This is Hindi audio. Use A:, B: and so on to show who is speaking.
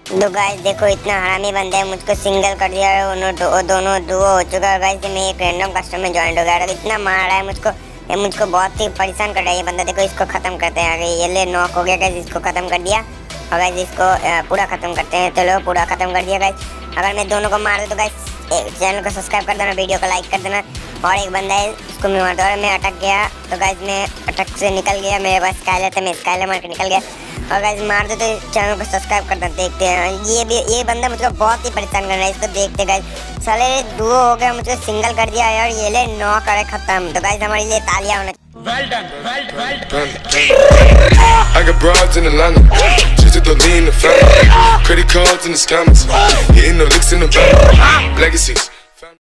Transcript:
A: तो गाइस देखो इतना हरामी बंदा है, मुझको सिंगल कर दिया है, दोनों डुओ हो चुका है गाइस। मैं एक रैंडम कस्टम में ज्वाइन हो गया, इतना मार रहा है मुझको, ये मुझको बहुत ही परेशान कर रहा है ये बंदा। देखो इसको खत्म करते हैं, आगे ये ले नॉक हो गया गाइस, इसको खत्म कर दिया। और गाइस इसको पूरा खत्म करते हैं, चलो पूरा खत्म कर दिया गाइस। अगर मैं दोनों को मार दूं तो गाइस चैनल को सब्सक्राइब कर देना, वीडियो को लाइक कर देना। और एक बंदा है उसको मैं मार दूँ, मैं अटक गया तो गाइस मैं अटक से निकल गया, मेरे पास स्काइलर था, मैं स्काइलर मार के निकल गया। और गाइस मार दो तो चैनल को सब्सक्राइब कर देना। देखते हैं ये बंदा मुझको बहुत ही परेशान कर रहा है, इसको देखते गाइस। साले डुओ हो गया, मुझको सिंगल कर दिया यार, ये ले नॉक करे खत्म। तो गाइस हमारे लिए तालियां होना।
B: Well done, well done. I got broads in Atlanta, just to throw me in the family. Credit cards in the scammers, hitting the licks in the bank. Legacies.